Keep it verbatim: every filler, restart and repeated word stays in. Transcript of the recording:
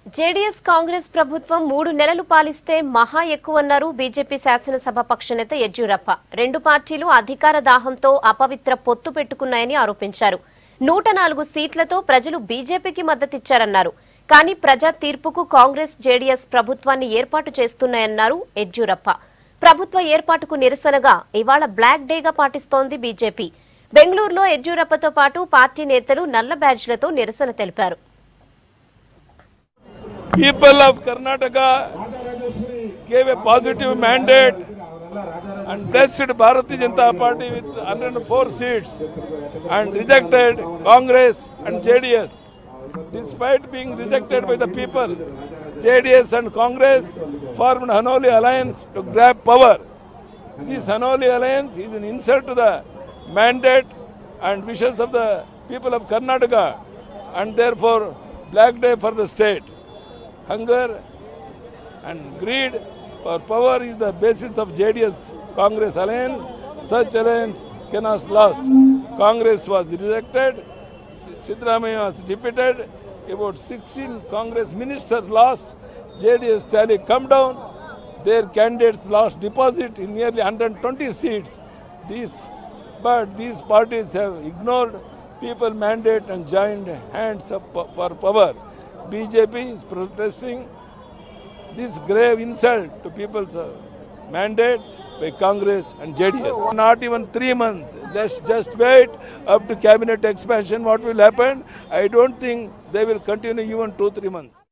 JDS Congress ప్రభుత్వం మూడు నెలలు పాలిస్తే మహా ఎక్కువన్నారు బీజేపీ శాసనసభ పక్షనేత యడ్యూరప్ప. రెండు పార్టీలు అధికార దాహంతో అపవిత్ర పొత్తు పెట్టుకున్నాయని ఆరోపించారు. నూట నాలుగు సీట్లతో ప్రజలు బీజేపీకి మద్దతిచ్చారన్నారు. కానీ ప్రజా తీర్పుకు కాంగ్రెస్ జేడీఎస్ ప్రభుత్వాన్ని ఏర్పాటు చేస్తున్నాయన్నారు యడ్యూరప్ప. ప్రభుత్వ ఏర్పాటుకు నిరసనగా ఇవాళ బ్లాక్ డేగా పాటిస్తోంది బీజేపీ. బెంగళూరులో యడ్యూరప్పతో పాటు పార్టీ నేతలు నల్ల బ్యాడ్జ్లతో నిరసన తెలిపారు. People of Karnataka gave a positive mandate and blessed Bharatiya Janata Party with one hundred four seats and rejected Congress and J D S. Despite being rejected by the people, J D S and Congress formed an unholy alliance to grab power. This unholy alliance is an insult to the mandate and wishes of the people of Karnataka, and therefore black day for the state. Hunger and greed for power is the basis of J D S Congress alliance. Such alliance cannot last. Congress was rejected, Siddaramaiah was defeated, about sixteen Congress ministers lost, J D S tally come down, their candidates lost deposit in nearly one hundred twenty seats. These, but these parties have ignored people mandate and joined hands up for power. B J P is protesting this grave insult to people's mandate by Congress and J D S. Not even three months. Just, just wait up to cabinet expansion. What will happen? I don't think they will continue even two, three months.